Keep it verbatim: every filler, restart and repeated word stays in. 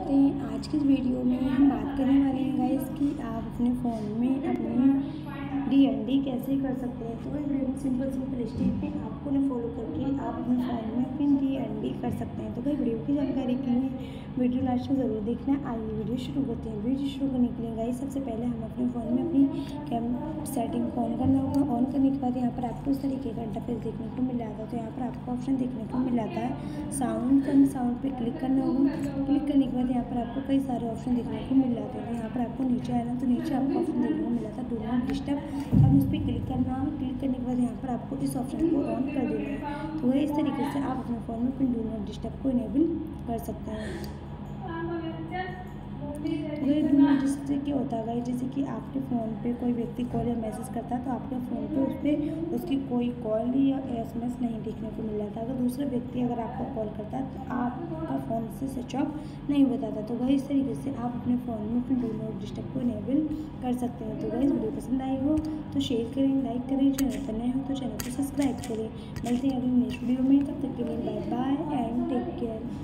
करते हैं। आज की इस वीडियो में हम बात करने वाले हैं गाइस कि आप अपने फ़ोन में अपनी डी एन डी कैसे कर सकते हैं। तो इस सिंपल सिंपल स्टेप में आपको ना फॉलो करके आप अपने फ़ोन में अपनी डी एन डी कर सकते हैं। तो भाई वीडियो की जानकारी के लिए वीडियो लास्ट में ज़रूर देखना। आइए वीडियो शुरू करते हैं। वीडियो शुरू करने के लिए गाइस सबसे पहले हम अपने फ़ोन में अपनी कैम सेटिंग को ऑन करना होगा। ऑन करने के बाद यहाँ पर आपको इस तरीके का इंटरफेस देखने को मिल जाता है। तो यहाँ पर आपको ऑप्शन देखने को मिल जाता है साउंड। तो साउंड पे क्लिक करना होगा। क्लिक करने के बाद यहाँ पर आपको कई सारे ऑप्शन देखने को मिल जाते हैं। तो यहाँ पर आपको नीचे आना, तो नीचे आपको ऑप्शन देखने को मिल जाता है डू नॉट डिस्टर्ब। अब उस पर क्लिक करना है। क्लिक करने के बाद यहाँ पर आपको इस ऑप्शन को ऑन कर देना है। तो वह इस तरीके से आप अपने फ़ोन में अपने डू नॉट डिस्टर्ब को इनेबल कर सकते हैं। वही डू नॉट डिस्टर्ब क्या होता है, जैसे कि आपके फ़ोन पे कोई व्यक्ति कॉल या मैसेज करता है तो आपके फ़ोन पे उस पर उसकी कोई कॉल या एस एम एस नहीं देखने को मिल जाता। अगर दूसरा व्यक्ति अगर आपको कॉल करता है तो आपका फ़ोन से स्विच ऑफ नहीं बताता। तो वही इस तरीके से आप अपने फ़ोन में अपने डू नॉट डिस्टर्ब को इनेबल कर सकते हैं। तो गाइस वीडियो पसंद आई हो तो शेयर करें, लाइक करें, चैनल पर नए हो तो चैनल को सब्सक्राइब करें। मिलते हैं अगली नेक्स्ट वीडियो में, तब तक के लिए bye bye and take care.